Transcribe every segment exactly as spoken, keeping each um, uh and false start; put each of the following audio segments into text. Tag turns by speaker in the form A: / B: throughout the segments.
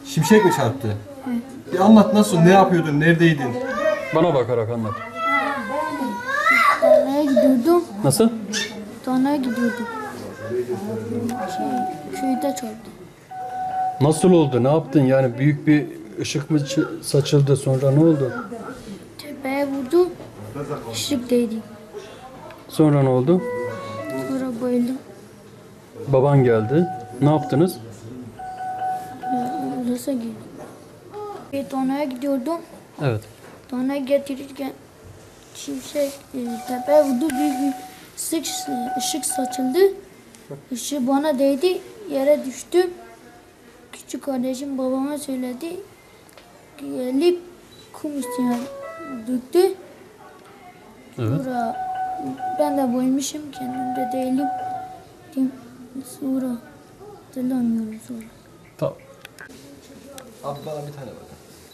A: Şimşek mi çarptı? Bir anlat, nasıl, ne yapıyordun, neredeydin?
B: Bana bakarak anlat.
C: Tarlaya gidiyordum.
B: Nasıl?
C: Tarlaya gidiyordum. Şey, köyde çarptı.
B: Nasıl oldu? Ne yaptın? Yani büyük bir ışık mı çı- saçıldı, sonra ne oldu?
C: Tepeye vurdu. Işık değdi.
B: Sonra ne oldu?
C: Sonra bayıldım.
B: Baban geldi. Ne yaptınız?
C: Odası girdim. Bir tarlaya gidiyordum.
B: Evet.
C: Tarlaya getirirken şimşek e, tepeye vurdu. Büyük bir ışık, ışık saçıldı. Işık bana değdi. Yere düştüm. Küçük kardeşim babama söyledi. Gelip kum üstüne döktü.
B: Evet.
C: Sonra ben de boymuşum, kendimde değilim. Dim- Sonra hatırlamıyorum sonra.
B: Tamam.
A: Abi bana bir tane bak.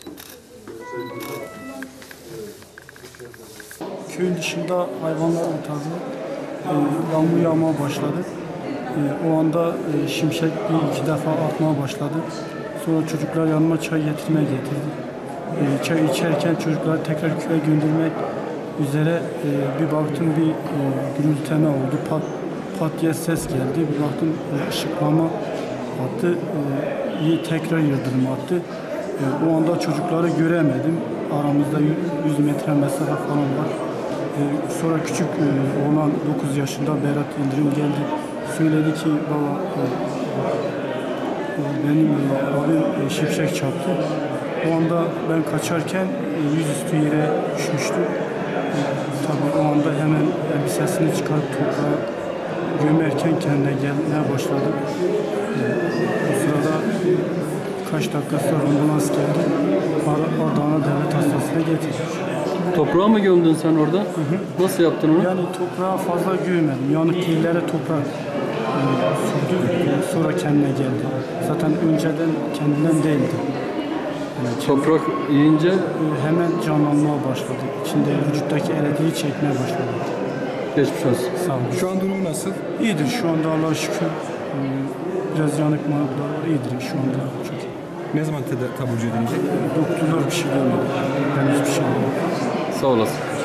D: Köyün dışında hayvanlar otardı. E, yağmur yağmaya başladı. E, o anda e, şimşek bir iki defa atmaya başladı. Sonra çocuklar yanıma çay getirmeye getirdi. E, çay içerken çocukları tekrar köye göndermek üzere e, bir baktım bir e, gürülteme oldu. Pat, pat diye ses geldi. Bir baktım e, ışıklama attı. E, iyi tekrar yıldırım attı. E, o anda çocukları göremedim. Aramızda yüz metre mesafe falan var. E, sonra küçük e, oğlan dokuz yaşında Berat İndirim geldi. Söyledi ki baba e, e, benim e, abim e, şimşek çarptı. O anda ben kaçarken e, yüzüstü yere düşmüştü. E, tabii o anda hemen elbisesini çıkarıp toprağa gömerken kendine gelmeye başladı. E, o sırada kaç dakika sonra ambulans geldi. Ar- Adana Devlet Hastanesi'ne getirdi.
B: Toprağa mı gömdün sen orada? Nasıl yaptın onu?
D: Yani toprağa fazla gömedim. Yanık yerlere toprak e, sürdü. E, sonra kendine geldi. Zaten önceden kendinden değildi. Yani
B: Toprak yiyince
D: e, hemen canlanmaya başladı. İçinde vücuttaki elediği çekmeye başladı.
B: geçmiş olsun.
D: Sağ olun.
A: Şu an durumu nasıl?
D: İyidir şu anda Allah'a şükür. E, biraz yanık manıklar var. İyidir şu anda. Çok iyi.
A: Ne zaman teda- taburcu edilecek?
D: Doktorlar bir şey demedi. Henüz bir şey demedi.
B: Sağ olasın.